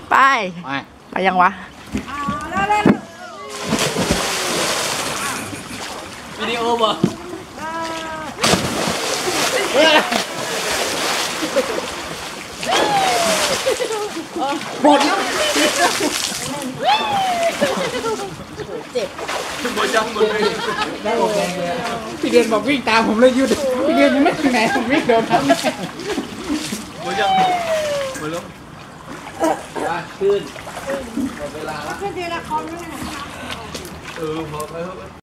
ไปไปยังวะวิดีโอบ่หมดแล้วเจ็บหมดยังหมดเลยได้หมดแรงเลยพี่เดือนบอกวิ่งตามผมเลยหยุดพี่เดือนยังไม่ถึงไหนผมวิ่งเดินทางหมดยังหมดแล้วขึ้นหมดเวลาแล้วขึ้นทีละคอมแล้วนะพอไป